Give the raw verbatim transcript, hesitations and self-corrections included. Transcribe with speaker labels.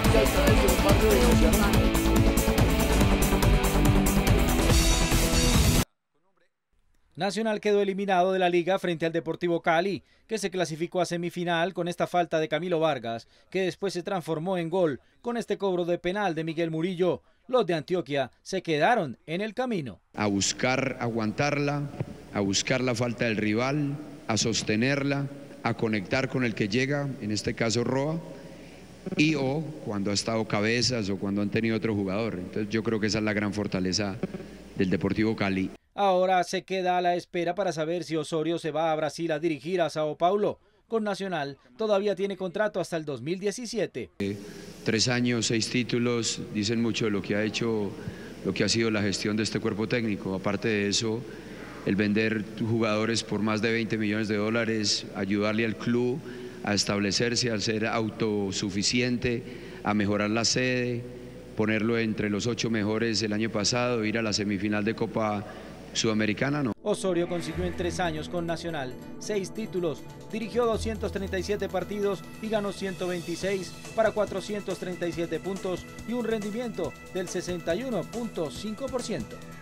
Speaker 1: Liga Israel de un barrio de Ciudad.
Speaker 2: Nacional quedó eliminado de la liga frente al Deportivo Cali, que se clasificó a semifinal con esta falta de Camilo Vargas, que después se transformó en gol con este cobro de penal de Miguel Murillo. Los de Antioquia se quedaron en el camino.
Speaker 3: A buscar aguantarla, a buscar la falta del rival, a sostenerla, a conectar con el que llega, en este caso Roa, y o cuando ha estado Cabezas o cuando han tenido otro jugador. Entonces yo creo que esa es la gran fortaleza del Deportivo Cali.
Speaker 2: Ahora se queda a la espera para saber si Osorio se va a Brasil a dirigir a Sao Paulo. Con Nacional todavía tiene contrato hasta el dos mil diecisiete.
Speaker 3: Eh, tres años, seis títulos, dicen mucho de lo que ha hecho, lo que ha sido la gestión de este cuerpo técnico. Aparte de eso, el vender jugadores por más de veinte millones de dólares, ayudarle al club a establecerse, a ser autosuficiente, a mejorar la sede, ponerlo entre los ocho mejores el año pasado, ir a la semifinal de Copa Sudamericana, no.
Speaker 2: Osorio consiguió en tres años con Nacional seis títulos, dirigió doscientos treinta y siete partidos y ganó ciento veintiséis para cuatrocientos treinta y siete puntos y un rendimiento del sesenta y uno punto cinco por ciento.